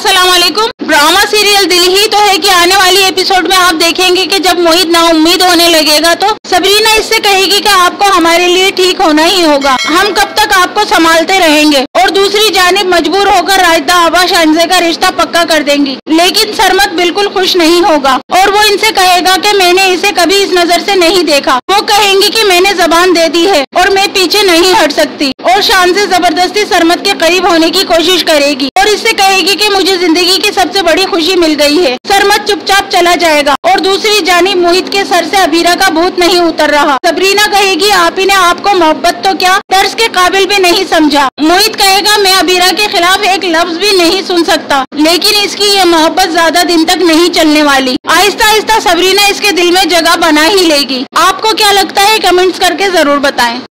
अस्सलाम वालेकुम। Drama serial दिल ही तो है कि आने वाली एपिसोड में आप देखेंगे कि जब मोहित नाउम्मीद होने लगेगा तो सबरीना इससे कहेगी कि आपको हमारे लिए ठीक होना ही होगा, हम कब तक आपको संभालते रहेंगे। और दूसरी जानिब मजबूर होकर राजदा आबा शानजे का रिश्ता पक्का कर देंगी। लेकिन सरमत बिल्कुल खुश नहीं होगा और वो इनसे कहेगा कि मैंने इसे कभी इस नजर से नहीं देखा। वो कहेंगी कि मैंने जबान दे दी है और मैं पीछे नहीं हट सकती। और शानजे जबरदस्ती सरमत के करीब होने की कोशिश करेगी और इससे कहेगी कि मुझे जिंदगी की सबसे बड़ी खुशी मिल गई है। सरमत चुपचाप चला जाएगा और दूसरी जानिब मोहित के सर से अबीरा का भूत नहीं उतर रहा। सबरीना कहेगी आप ही ने आपको मोहब्बत तो क्या तर्स के काबिल भी नहीं समझा। मोहित कहेगा मैं अबीरा के खिलाफ एक लफ्ज भी नहीं सुन सकता, लेकिन इसकी ये मोहब्बत ज्यादा दिन तक नहीं चलने वाली। आहिस्ता आहिस्ता सबरीना इसके दिल में जगह बना ही लेगी। आपको क्या लगता है कमेंट्स करके जरूर बताएं।